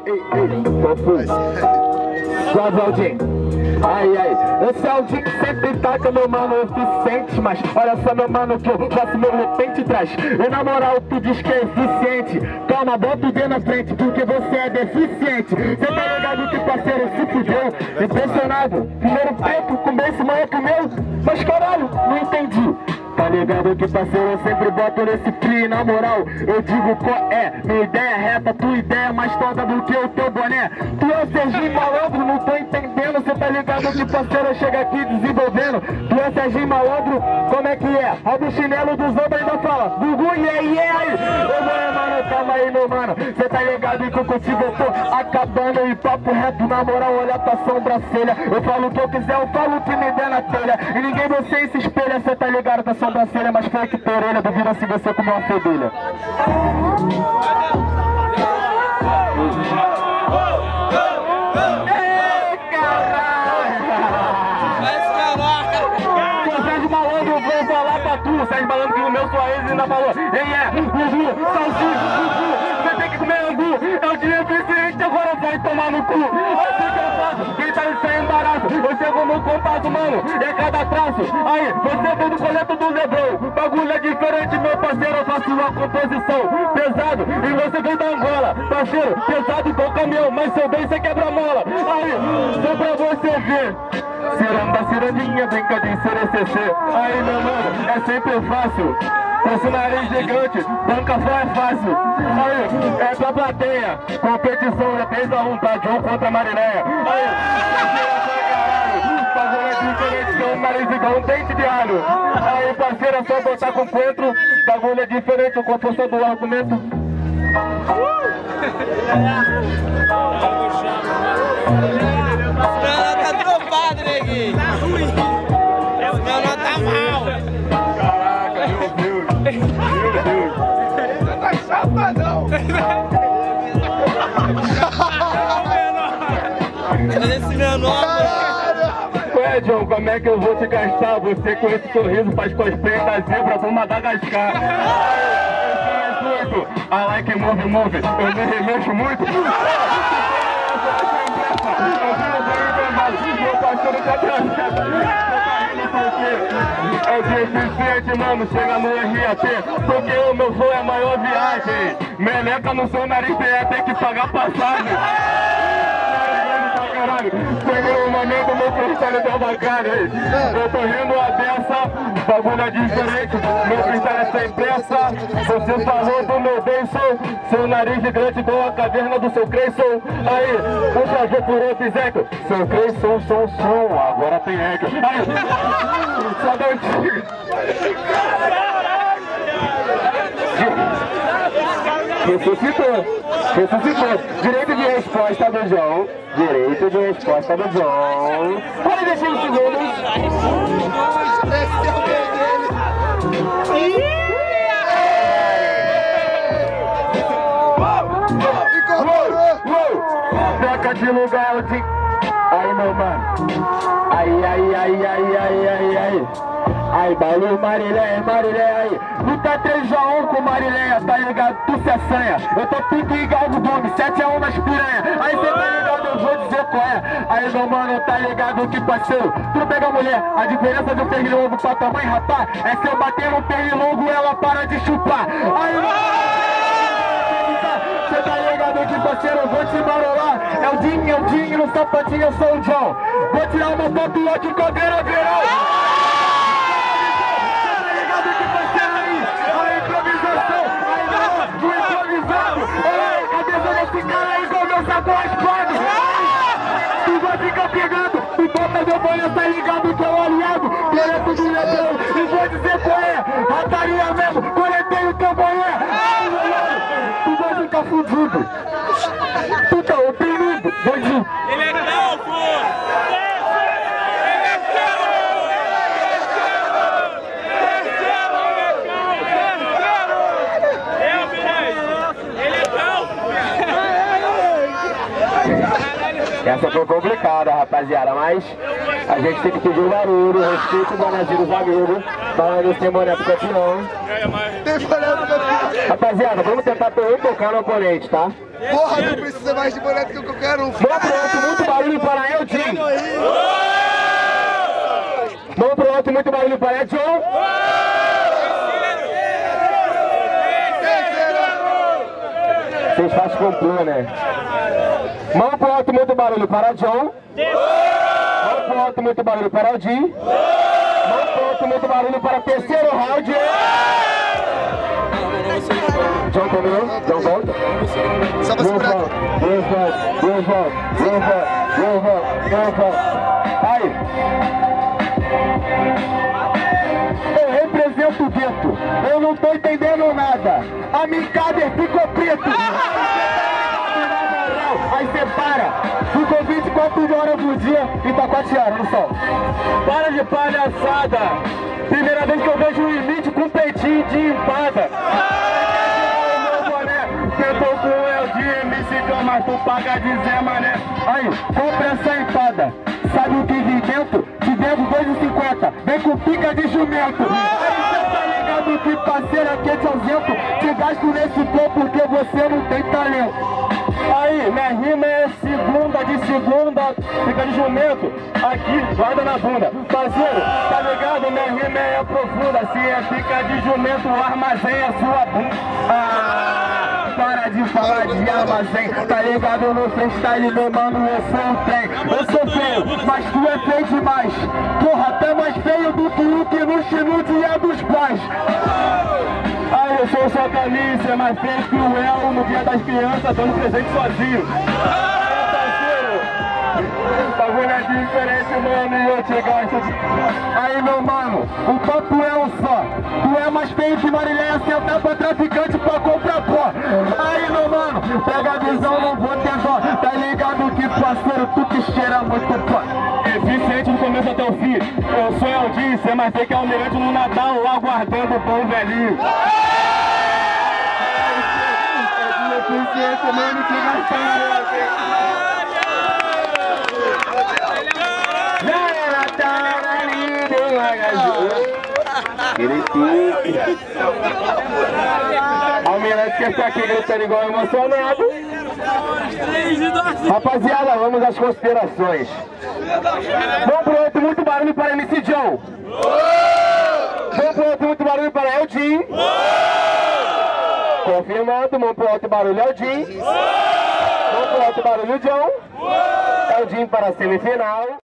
Qual foi? Suave, Aldinho. Ai, ai, esse é o dia que sempre taca, meu mano, eficiente. Mas olha só, meu mano, que eu faço meu repente traz. E na moral, tu diz que é eficiente. Calma, bota o D na frente, porque você é deficiente. Cê tá ligado que parceiro se fudeu. Impressionado, primeiro preto, com esse maior que o meu. Mas caralho, não entendi. Tá ligado que parceiro eu sempre boto nesse free. Na moral, eu digo qual é. Minha ideia é reta, tua ideia é mais toda do que o teu boné. Tu é o Serginho Malandro, não tô entendendo. Cê tá ligado que parceiro eu chego aqui desenvolvendo. Tu é Serginho Malandro, como é que é? Abre o chinelo dos outros ainda fala Gugu, yeah, aí. Ô mano, calma aí, meu mano. Cê tá ligado que eu contigo eu tô acabando. E papo reto, na moral, olha pra sobrancelha. Eu falo o que eu quiser, eu falo o que me der na telha. E ninguém você se espelha, cê tá ligado da sobrancelha, mas foi que por orelha, duvida se você comeu uma fedelha. Ei, caralho! Sérgio Malandro, eu vou falar pra tu. Sérgio Malandro que o meu sua ex ainda falou. Ei, Gugu, salsicha, Gugu, você tem que comer angu. É o dia eficiente, agora vai tomar no cu. Assim que eu faço, quem tá sem embaraço. Eu chego no compasso, mano, e a cada traço. Aí, você vem do coleto do Lebrão. Bagulho é diferente, meu parceiro, eu faço uma composição pesado. E você vem da Angola, parceiro, pesado igual caminhão. Mas seu bem, você quebra a mola. Aí, só pra você ver. Ciranda, cirandinha, brinca de CCC. Aí, meu mano, é sempre fácil. Esse nariz gigante, banca só é fácil. Aí, é pra plateia. Competição é 3-1, tá? João contra Marileia. Aí, bagulho é diferente, tem um nariz igual um dente de alho. Aí, parceiro, é só botar com coentro. Bagulho é diferente, com a força do argumento. Tá dropado, neguinho. Tá ruim. Esse menor tá mal. Caraca, meu Deus. Meu Deus. Não tá chapa, não. Olha esse menor, mano. Ué, John, como é que eu vou te gastar? Você com esse sorriso faz cosplay da zebra pro Madagascar. I like move. Eu nem remexo muito. Meu parceiro tá é deficiente, mano, chega no RAT. Porque o meu flow é a maior viagem. Meleca no seu nariz tem que pagar passagem. Peguei o momento, meu freestyle tá bacana, hein? Eu tô rindo a dessa, bagulho é diferente. Meu freestyle é sem pressa. Você falou do meu beijo, seu nariz gigante igual a caverna do seu Creyson. Aí, por favor, por outro Zeco. Seu Creyson, som, agora tem eco. Aí, só dá um tiro. Ressuscitou. Direito de resposta do João. Direito de resposta do João. Pode deixar os segundos. Troca de lugar, de... Aí, meu mano. Aí. Aí, Balu, Marileia, aí. Luta 3-1 com Marileia, tá ligado? Tu se assanha. Eu tô pique igual do Dome, 7-1 nas piranha. Aí cê tá ligado, eu vou dizer qual é. Aí, meu mano, tá ligado que parceiro, tu pega a mulher, a diferença do pernilongo pra tua mãe, rapaz, é se eu bater no pernilongo, ela para de chupar. Aí, cê tá ligado que parceiro, eu vou te marolar. É o Dinho, no sapatinho eu sou o John. Vou tirar uma foto aqui com a Vera Verão. Tu vai ficar pegando, tu bota meu banho, tá ligado que é o aliado. Direto do Lebrão, e vou dizer qual é. Rataria mesmo, coletei o teu banho. Tu vai ficar fudido. Tu tá oprimido, bandido. Ele é calvo! Essa foi complicada, rapaziada, mas a gente tem que pedir um barulho, respeito o Bonazinho dos amigos. Falando sem boné pro campeão. Tem boné pro campeão. Rapaziada, vamos tentar tocar no oponente, tá? Porra, não precisa mais de boné do que qualquer um. Vamos pro alto, muito barulho para Eldin. Vamos pro alto, muito barulho para Edson. Vocês fazem complô, né? Mão pro alto, muito barulho para John. Mão pro alto, muito barulho para Aldi. Mão pro alto, muito barulho para o terceiro round. John terminou? John volta? Só pra segurar. Aí. Eu represento o gueto. Eu não tô entendendo nada. A Minkader ficou preto. Aí você para, ficou 24 horas por dia e tá 4 horas no sol. Para de palhaçada! Primeira vez que eu vejo um limite com peitinho de empada. Tentou com o Eldin, MC John, mas tu paga de Zé Mané. Aí, compra essa empada. Sabe o que vem dentro? Te devo 2,50. Vem com pica de jumento. Aí cê tá ligado que parceiro aqui é te ausento. Te gasto nesse pô porque você não tem talento. Aí, minha rima é segunda de segunda, fica de jumento, aqui, guarda na bunda. Parceiro, tá ligado? Minha rima é profunda, se é fica de jumento, armazém a sua bunda. Para de falar de armazém, tá ligado no freestyle, meu mano, eu sou um trem. Eu sou feio, mas tu é feio demais. Porra, até mais feio do que o que no dia dos pais. Aí eu sou sua camisa, mais feio que o El no dia das crianças, dando presente sozinho. Bagulho é diferente, mano, e eu te gasto. Aí, meu mano, o papo é um só. Tu é mais feio que Marileia sentar pra traficante pra comprar pó. Aí, meu mano, pega a visão, não vou ter dó. Tá ligado que, parceiro, tu que cheira muito pó. Eficiente do começo até o fim. Eu sou Eldin, cê mais feio que Almirante no Natal, aguardando o bom velhinho. Eficiente, mano, que gastou. Almirante que está aqui gritando igual emocionado. Rapaziada, vamos às considerações. Vamos pro outro, muito barulho para MC John. Vamos pro outro, muito barulho para Eldin. Confirmado, vamos pro outro barulho Eldin. Vamos pro outro barulho John. Eldin para a semifinal.